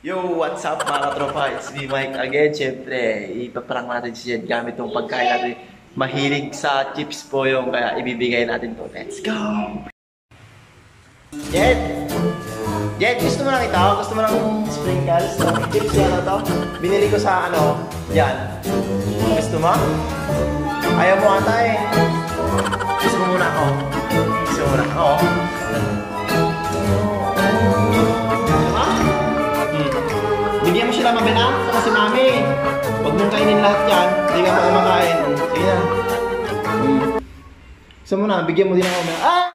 Yo, what's up mga katropa? It's me, Mike again. Siyempre, ipaprank natin si Jed gamit itong pagkain natin. Mahilig sa chips po yung kaya ibibigay natin to. Let's go! Jed! Jed, gusto mo lang ito? Gusto mo lang sprinkles? Chips yan to? Binili ko sa ano, yan. Gusto mo? Ayaw mo ata eh. Gusto mo muna ako. Gusto mo muna ako. Bigyan mo sila mabena kasi mami. Huwag mong kainin lahat yan. Hindi ka pa kumakain. Sige na. Gusto mo na, bigyan mo din ako mabena. Ah!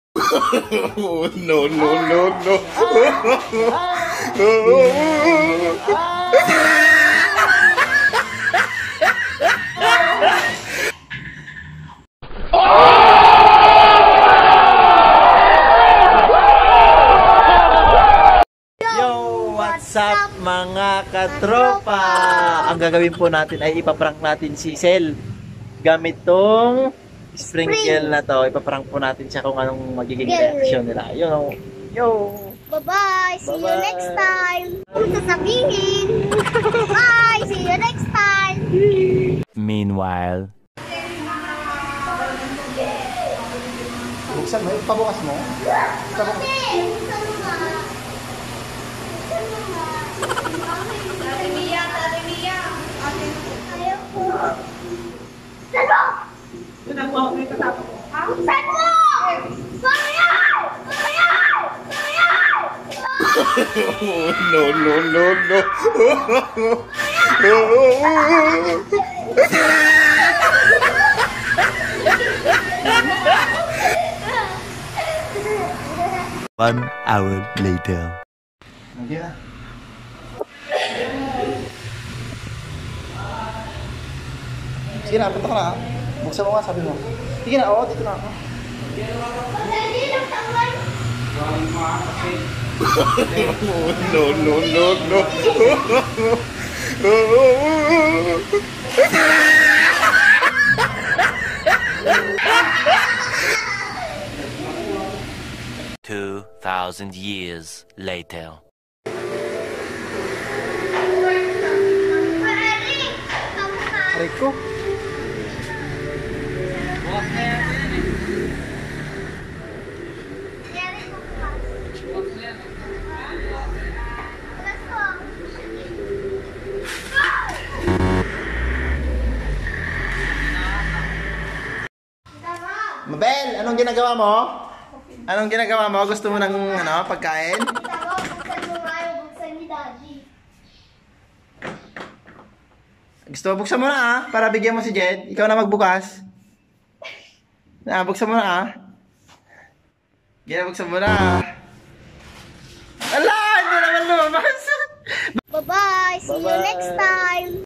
No, no, no, no. What's up mga katropa? Ang gagawin po natin ay ipaprank natin si Sel gamit tong sprinkle na to. Ipaprank po natin siya kung anong magiging reaction nila. Yo! Bye-bye! See you next time! Sasabihin! Bye! See you next time! Meanwhile, buksan mo, pabukas mo. No, no, no, no. 1 hour later. Hindi na. Sige na, punta ka na. Buksan mo nga, sabi mo. Sige na, oo, dito na ako. No, no, no, no. 2,000 years later. Aray ko. Mabel, anong ginagawa mo? Anong ginagawa mo? Gusto mo ng ano, pagkain? Gusto mo buksan mo na para bigyan mo si Jed. Ikaw na magbukas. Buksan mo na buksan mo na. Ala, hindi naman lumabas. Bye-bye! See you next time!